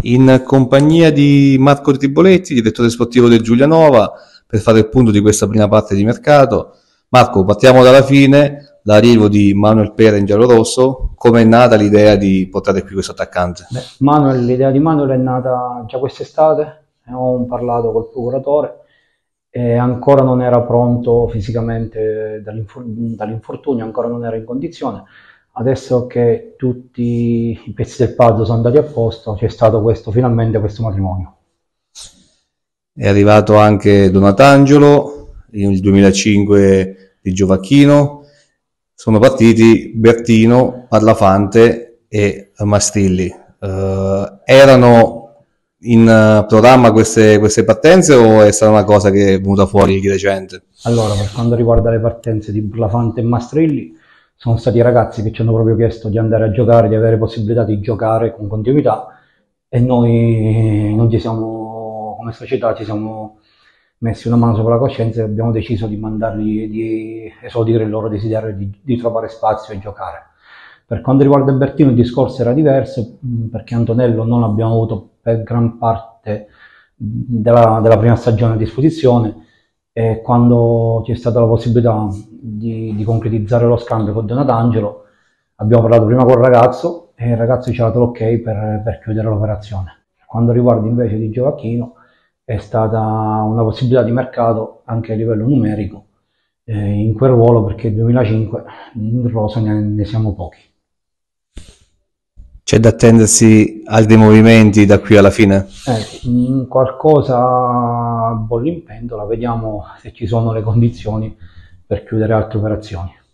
in compagnia di Marco Triboletti, direttore sportivo del Giulianova, per fare il punto di questa prima parte di mercato. Marco, partiamo dalla fine, l'arrivo di Manuel Pera in giallorosso. Come è nata l'idea di portare qui questo attaccante? L'idea di Manuel è nata già quest'estate, ho parlato col procuratore e ancora non era pronto fisicamente dall'infortunio, ancora non era in condizione. Adesso che tutti i pezzi del puzzle sono andati a posto, c'è stato finalmente questo matrimonio. È arrivato anche Donatangelo, nel 2005 di Giovacchino. Sono partiti Bertino, Parlafante e Mastrilli. Erano in programma queste partenze o è stata una cosa che è venuta fuori di recente? Allora, per quanto riguarda le partenze di Parlafante e Mastrilli, sono stati i ragazzi che ci hanno proprio chiesto di andare a giocare, di avere possibilità di giocare con continuità, e noi non ci siamo, come società, ci siamo messi una mano sopra la coscienza e abbiamo deciso di mandarli, di esaudire il loro desiderio di trovare spazio e giocare. Per quanto riguarda Bertino il discorso era diverso, perché Antonello non l'abbiamo avuto per gran parte della prima stagione a disposizione, e quando c'è stata la possibilità di concretizzare lo scambio con Donatangelo abbiamo parlato prima col ragazzo e il ragazzo ci ha dato l'ok per chiudere l'operazione. Quando riguarda invece di Giovacchino è stata una possibilità di mercato anche a livello numerico in quel ruolo, perché nel 2005 in rosa ne siamo pochi. C'è da attendersi altri movimenti da qui alla fine? Qualcosa bolle in pentola, vediamo se ci sono le condizioni per chiudere altre operazioni.